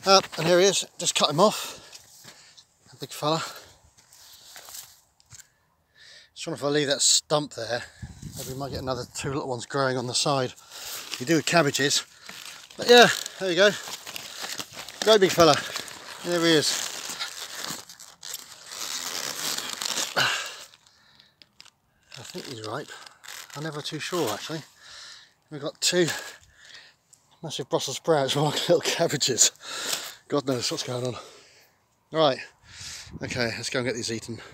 And here he is, just cut him off. A big fella. Just wonder if I leave that stump there, maybe we might get another 2 little ones growing on the side. You do with cabbages. But yeah, there you go. Great big fella. And there he is. I think he's ripe. I'm never too sure actually. We've got 2 massive Brussels sprouts like little cabbages. God knows what's going on. Right, okay, let's go and get these eaten.